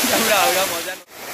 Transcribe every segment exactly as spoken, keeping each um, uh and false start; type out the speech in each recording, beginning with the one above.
उड़ा उड़ा मजा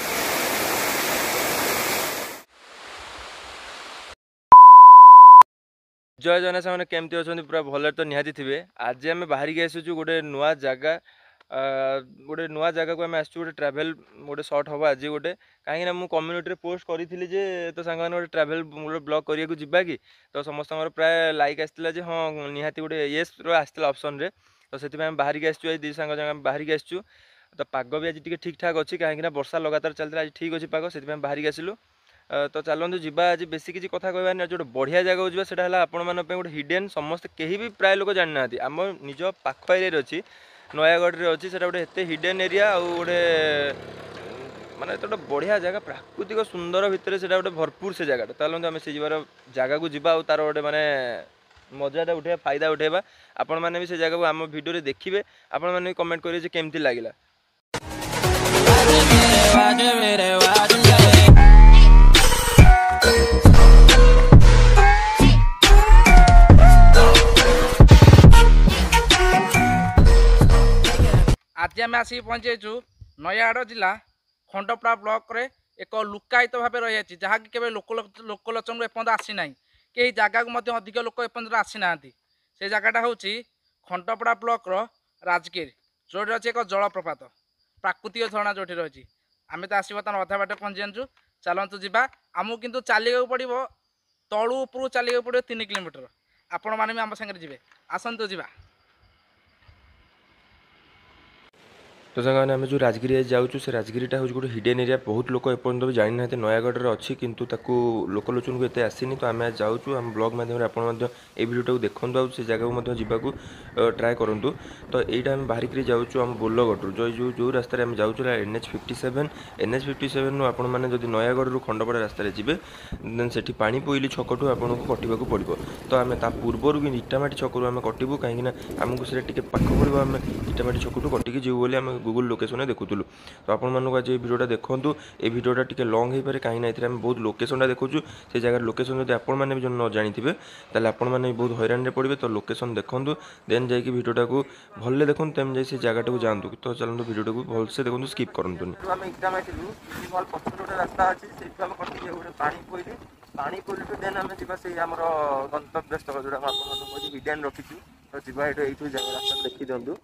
जय जगन्नाथ सामने केमती अच्छा पूरा भले तो निहाती थे। आज आम बाहर की आसुचु गोटे नुआ जगह गोटे नुआ जगह को आम आसु गोटे ट्राभेल गोटे सर्ट हम आज गोटे कहीं मुझे कम्युनिटी पोस्ट करी तो सांग गोटे ट्राभेल गोटे ब्लॉग करने जावा कि तो समस्त प्राय लाइक आसाला हाँ निहाती गोटे येस आसाला ऑप्शन रे तो से बाहर की आसु दी सांग बाहर की आसु तो पाग भी आज ठीक ठाक अच्छी कहीं वर्षा लगातार चलता आज ठीक अच्छी पाग से बाहर की आसलु तो चलतु जावा आज बेस किसी कथा कहबार जो बढ़िया जगह जावा से गोटे हिडेन समस्त कहीं भी प्राय लोक जाना आम निज पाख एरिया अच्छी नयागढ़ में अच्छी से गोटे एत हिडेन एरिया आ गोटे माने तो बढ़िया जगह प्राकृतिक सुंदर भितर से गोटे भरपूर से जगह चलते आम से जीवार जगह को जीवा तार गोटे माने मजाटा उठे फायदा उठेबा आपण मैंने भी से जगह को आम वीडियो देखिए आपण मैंने भी कमेंट करेंगे केमती लगे। आज आम आसिक पहुँचु नयागढ़ जिला खंडपड़ा ब्लॉक रे एक लुकायित भाव रही जहाँकि केवल लोक लोकलोचन एपर्त आसी ना कि जगह को अधिक लोक एपर्त आसी ना से जगहटा हूँ खंडपड़ा ब्लॉक रो राजगिर जो अच्छी एक जलप्रपात प्राकृतिक झरणा जो रही आम तो आसो तार अधा बाट पहुँची जाचु चलतु जा आमको कितु चलने पड़ो तलू उपरू चलने पड़ो तीन किलोमीटर आपण मैंने भी आम सागर जी आसतु जा। तो सारे आम जो राजगिरी जाऊँ से राजगिरीटा हूँ गोटे हिडेन एरिया बहुत लोग एपर्तन भी जानी ना नयागढ़ में अच्छी किंतु ताकू लोकलोचन को एत आसनी तो आम आज जाऊँ आम ब्लॉग माध्यम आप भिडियोटा देखूँ आ से जगह को जावाक ट्राए करूँ तो यहाँ आम बाहर जाऊँ आम बोलगढ़ जो जो जो रास्तार आम जाऊँ N H fifty seven N H fifty seven आपने जब नयागढ़ खंडपड़ा रास्तार जी देन से पानी पोइली छकटू आपको कटा पड़ो तो आम पूर्वर भी इटामाटी छकू आम कटू कहीं आमको से पाख पड़ो आम इटामाटी छकटू कटिकी जीव बोली आम गूगल लोकेशन देखुलु तो आपण मानक आज भिडियोटा देखूँ ये भिडियोटा टिके लंग हो पारे कहीं आम बहुत लोकेशनटा देखु से जगह लोकेशन जब आपण मैंने भी न जानी तेल आपण मैंने बहुत हैरान पड़े तो लोकेशन देखूँ देन जाकि भिडियोटा को भले देखूँ तेम जा जगह को जातु तो चलते भिडियोटा को भलसे देखो स्किप करूँ रास्ता अच्छी पानी पोलू देन आम जा गंतव्य स्थल जो हिडेन रखी तो जीवा ये रास्ता देखी दिंतु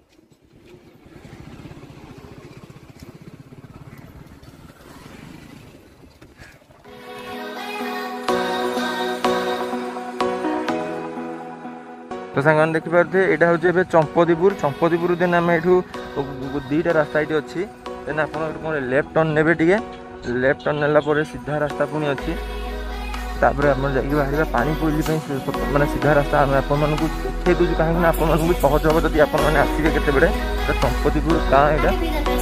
तो सांग देखिपे यहाँ हूँ चंपदीपुर चंपदीपुर देन आम यू दीटा रास्ता ये अच्छी देन आप लेफ्ट टर्न ने टे लेफ्ट टर्न नेला सीधा रास्ता पुणी अच्छी तापर आप बाहर पानी पोइली माने सीधा रास्ता आम आपको उठे दूसरी कहीं आपको सहज हम जब आपने केते चंपदीपुर गाँ यहाँ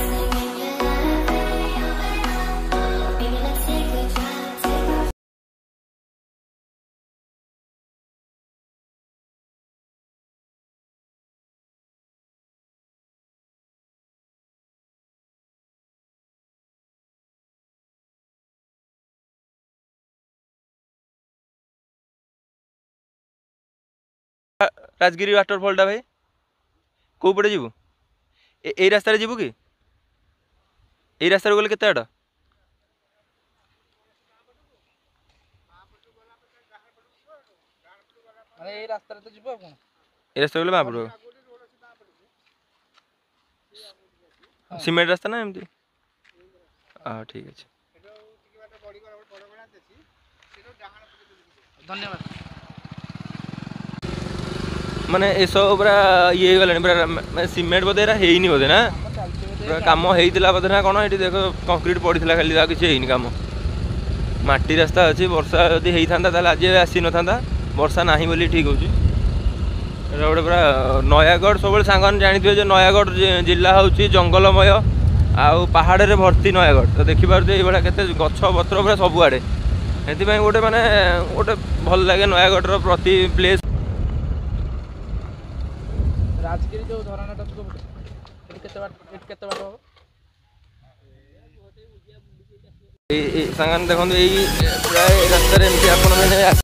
राजगिरी वाटरफॉलटा भाई कौ पटे जीवु ए रास्तार जीवु कि ए रास्तार गले केते बाट ए रास्ता तो जीव ए रास्ता गले बापड़ सीमेंट रास्ता ना एमती हाँ ठीक अच्छे धन्यवाद माने ए सब पूरा ये गलानी पूरा सीमेंट बोधे है बोधे ना पूरा कम होता बोधे ना कौन ये देख कंक्रीट पड़ा खाली किसी कम माटी रास्ता अच्छी वर्षा जदि होता आज आसी न था वर्षा ना बोली ठीक हो गोटे पूरा नयागढ़ सब सांग जानी जो नयागढ़ जिला हूँ जंगलमय आउ पहाड़ भर्ती नयागढ़ तो देखिपारे ये केते गछ पत्र पूरा सबुआड़े से गोटे माने गोटे भल लगे नयागढ़ प्रति प्लेस राजगिरी जो धरणाटा केते बाट केते बाट हो ए सांगन देखो यही प्राय रास्तार एमती आप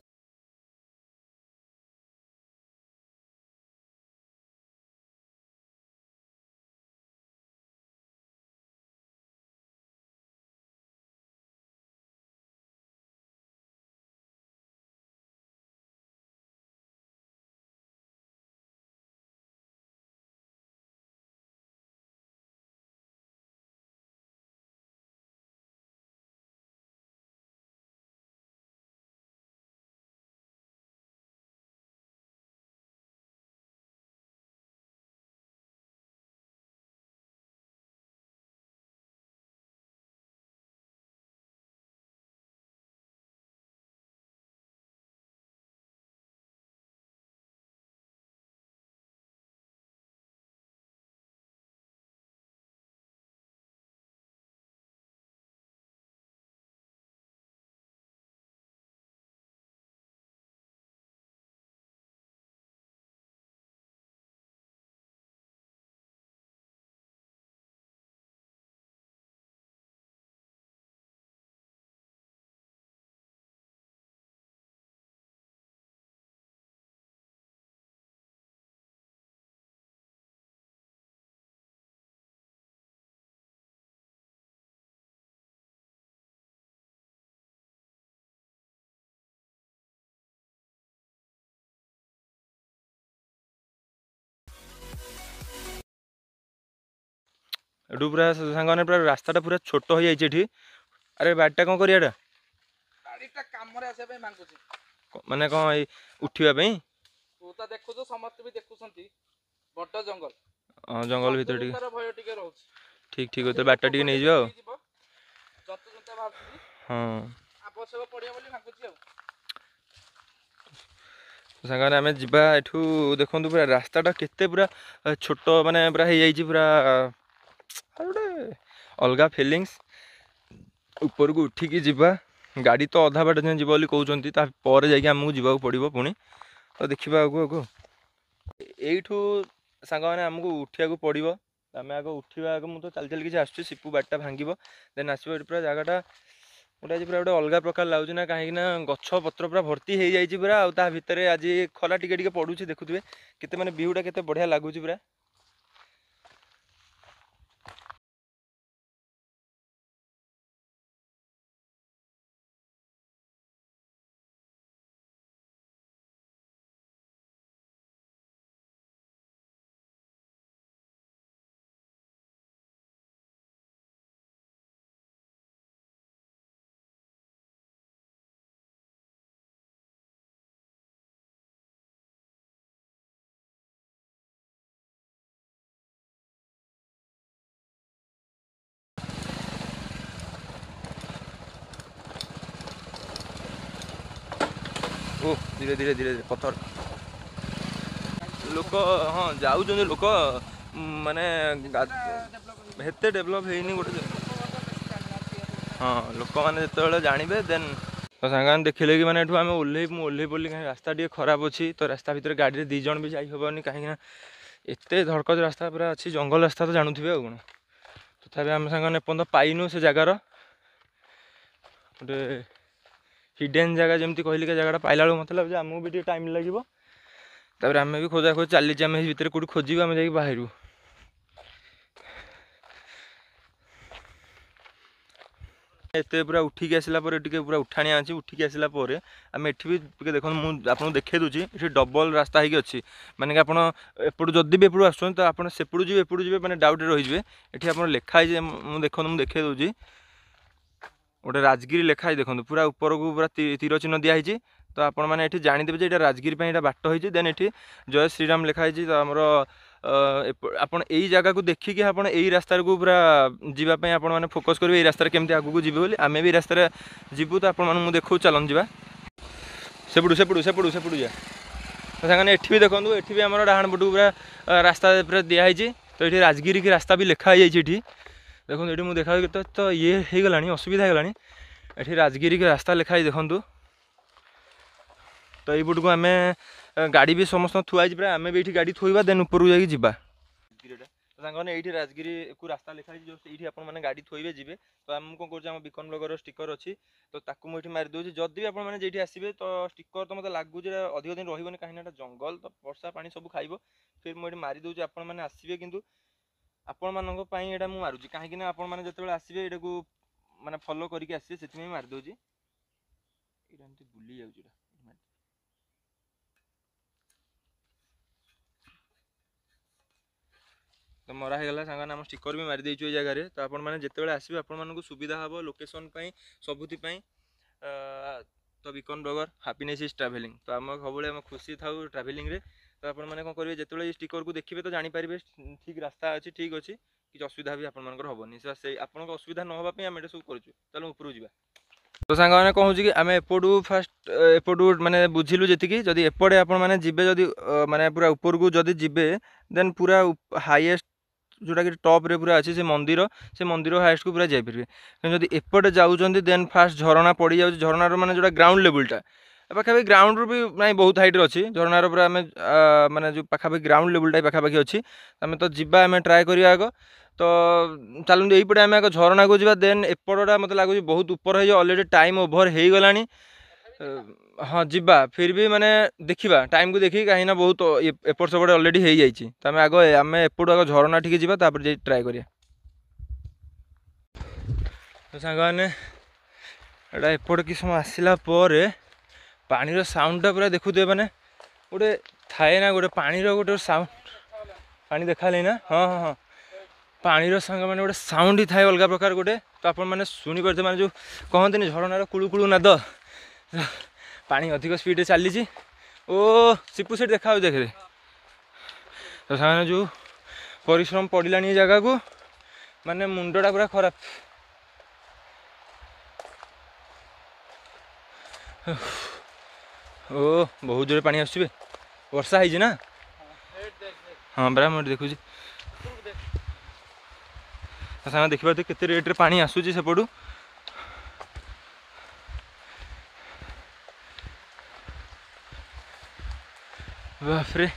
एठू पूरा सांग पूरा रास्ताटा पूरा छोट हो जाइए। अरे बाटा कौन करियाटा गाड़ीटा कामरे आसे पे मांगुची माने कौन ये उठिया तू तो देखु समस्त भी देखुछंती बड़ जंगल हाँ जंगल भीतर टी भय टिके रहउछ ठीक ठीक होते बाटा टी नहीं जाओ जत जत भाबुची हाँ आवश्यक पड़िया बोली मांगुची सांगने आम जा एठू देखु पूरा रास्ताटा केते पूरा छोट माने पूरा हो जाइए पूरा गोटे अलग फिलिंग्स ऊपर को उठिकी जावा गाड़ी तो अधा बाट जाए जी कहते जामको जावाक पड़ो पुणी तो देखा आगु आगु यू सांग मैंने आमको उठा पड़ो आम आग उठा आग मुझे चल चल किसी आसू सीपू बाटा भांग देन आसो पूरा जगटा गोटे पूरा गोटे अलग प्रकार लगुच ना कहीं गछ पत्र पूरा भर्ती हो जाए पूरा आ भितर आज खला टिके टिके पड़ू देखुए केते माने व्यूटा केते बढ़िया लगुच पूरा ओ धीरे धीरे धीरे पत्थर लोक हाँ जाऊँ लोक माने हेते डेभलप है गोटे हाँ लोक मैंने जो जानवे देन तो सांग देखिले कि मैंने आम ओह्ल ओह्ल पड़ी कहीं रास्ता टे खराब अच्छी तो रास्ता भितर गाड़ी दी जन भी जाइबनी कहीं एत धड़कज रास्ता पूरा अच्छी जंगल रास्ता तो जानुवे आ कौन तथापि आम सांग एपर्त पाइनु से जगार गोटे हिडेन जगह जमी कहली जगह पाइला बेलू मत लगे आमको भी टाइम लगे तापर आम भी खोजा खोज चली आम भितर कौट खोज आम जा बाहर एत पूरा उठिकी आसला पूरा उठाणिया अच्छी उठिकी आसला आम एठी भी देखो मुझे आपको देखे दूसरी ये डबल रास्ता होगी अच्छी माने कि आपड़ एपटू जदि भी एपटू आसुन तो आप सेपटू जी एपटू जी मैंने डाउट रही है आप लिखाई मुझे देख मुझे देखे दूसरी गोटे राजगिरी लिखाई देखो पूरा ऊपर को पूरा तीर चिन्ह दिखाई तो आपण मैंने ये जानीदेवे ये राजगिरी ये बाट होती देन ये जय श्रीराम लिखाई तो आमर आपण यही जगह को देखिकी आपण यही रास्तार को पूरा जीवाई आपण मैंने फोकस करेंगे रास्तार केमती आगू जी बोली आम भी रास्तार जीवु तो आपण मैं देखो चलन जा सेपटू सेपटू सेपटू सेपटू जा तो सामने एठी भी देखो ये भी आम डाण पटू पूरा रास्ता पूरा दिखाई तो ये राजगिरी की रास्ता भी लिखाई ये देखो ये मुझे देखा तो, तो ये हो गला असुविधा होगा ये राजगिरी के रास्ता लिखाई देखूँ तो यपट को आम गाड़ी भी समस्त थुआई पूरा आम भी ये गाड़ी थोड़ा देन ऊपर को जाकि तो सांगने ये राजगिरी को रास्ता लिखाई जो ये आपने गाड़ी थोबे जी तो आम कौन कर बिकन ब्लगर स्टिकर अच्छी तो ताकू मुझे मारिदे जदि भी आपने आसवे तो स्टिकर तो मतलब लगुच अधिक दिन रही कहीं जंगल तो वर्षा पानी सब खाइब फिर मुझे मारिदे आपण मैंने आसवे कि आपण मानी यहाँ मुझे मारुची कहीं आपण मैंने जो आसवे ये माने फॉलो करके आसवे से मारिदे बुली जा तो मरा होगा सांग आम स्टिकर भी मारी देचु जगह तो आपण मैंने जिते आसवे आपण सुविधा हम लोकेशन सबुति तो बिकन ब्लॉगर हैप्पीनेस इज ट्रैवलिंग तो आम सब आम खुशी था ट्रैवलिंग रे तो आपण मैंने कौन करेंगे जिते स्टिकर को देखिए तो जानीपारे ठीक रास्ता अच्छी ठीक अच्छी किसी असुविधा भी आपर हेनी से आपको असुविधा न होगापी आम ये सब करूँ चलो ऊपर जा तो सांग मैंने कहूँ कि आम एपटू फास्ट एपटू माने बुझिलु जी जदि एपटे आपण मैंने जीवे जदि माने पूरा ऊपर को जदि जीवे देन पूरा हाईएस्ट जोटा कि टॉप रे पूरा अच्छे से मंदिर से मंदिर हाईएस्ट को पूरा जापरेंगे जदि एपटे जाऊँच देन फास्ट झरणा पड़ जाऊँ झरणार माने जोटा ग्राउंड लेवलटा पाखापाखि ग्राउंड रू भी ना बहुत हाइट अच्छी झरणार पूरा आम माने जो पाखापाखि ग्राउंड लेवलटा पाखापाखि अच्छी आम तो जावा आम ट्राए करिया आग तो चलते यहीपटे आम आगे झरना को जावा देन एपटा मतलब लगुच बहुत ऊपर हो अलरेडी टाइम ओभर हो गलानी हाँ जीवा फिर भी माने देखा टाइम को देखिए कहीं बहुत एपट सेपट अलरेडी हो जाइए तो आम आग आम एपटू आग झरना ठीक जावा तापर ट्राए करिया तो सांग मैंने एटा एपट कि समय आसला पानी साउंडटा पूरा देखुए मैंने गोटे थाए ना गोटे पानी गोटे साउंड पानी देखा ना हाँ हाँ हाँ पानी सांग मैंने गोटे साउंड ही थाए अलग प्रकार गोटे तो आप मैंने शुणी पारे मैंने जो कहते झरणार कुड़ू कुड़ू नाद पानी अधिक स्पीड चली ओ सिपु सेठ देखा देखे तो से जो परिश्रम पड़ा ये जगह को माने मुंडटा पूरा खराब ओ बहुत जोर पानी आसुबे वर्षा है ना हाँ बरा मुझे देखुच सामने देखिए केते रेट रे पानी आसूची सेपटू बापरे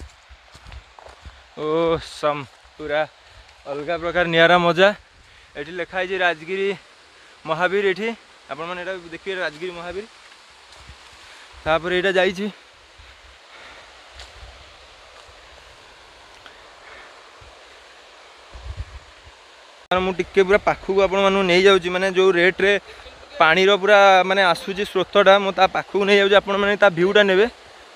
ओ सम पूरा अलग प्रकार नियारा मजा ये लिखाई राजगिरी महावीर ये आपण मैंने देखिए राजगिरी महावीर तापर यहाँ जाइए मुझे पूरा पाखक आपण नहीं जाऊँगी माने जो रेट रे पानी रो पूरा माने आसूची स्रोतटा मुझे पाखक नहीं जाऊँगी आपण मैंने ता भ्यूटा नेबे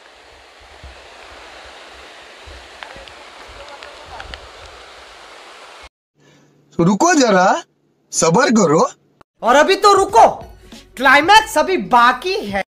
रुको जरा सबर करो और अभी तो रुको क्लाइमैक्स अभी बाकी है।